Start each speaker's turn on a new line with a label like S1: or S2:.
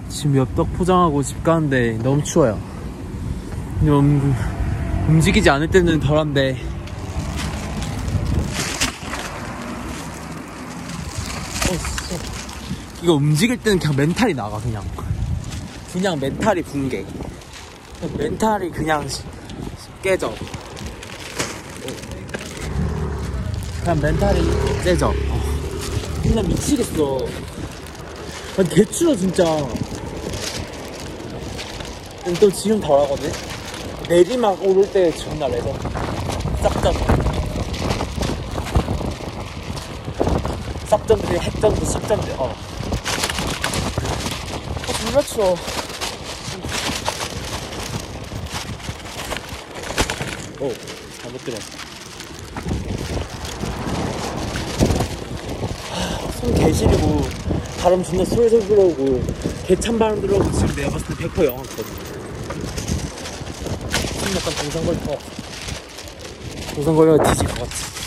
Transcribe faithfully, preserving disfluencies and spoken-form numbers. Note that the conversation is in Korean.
S1: 지금 엽떡 포장하고 집 가는데 너무 추워요. 음, 움직이지 않을 때는 덜한데 어, 이거 움직일 때는 그냥 멘탈이 나가. 그냥 그냥 멘탈이 붕괴. 멘탈이 그냥 깨져. 그냥 멘탈이 깨져. 어. 그냥 미치겠어. 아니, 개추워 진짜. 또 지금 덜하거든. 내리막 오를 때 존나 레전. 쌉전 쌉전들 핵전들 쌉전들. 어. 어 존나 추워. 오 잘못 들었어. 손 개시리고 바람 존나 솔솔 불어오고 개찬 바람 들어오고 지금 내가 봤을 때 백 퍼센트 영하거든. 지금 약간 동상 걸릴 것 같아. 동상 걸려야 뒤질 것 같아.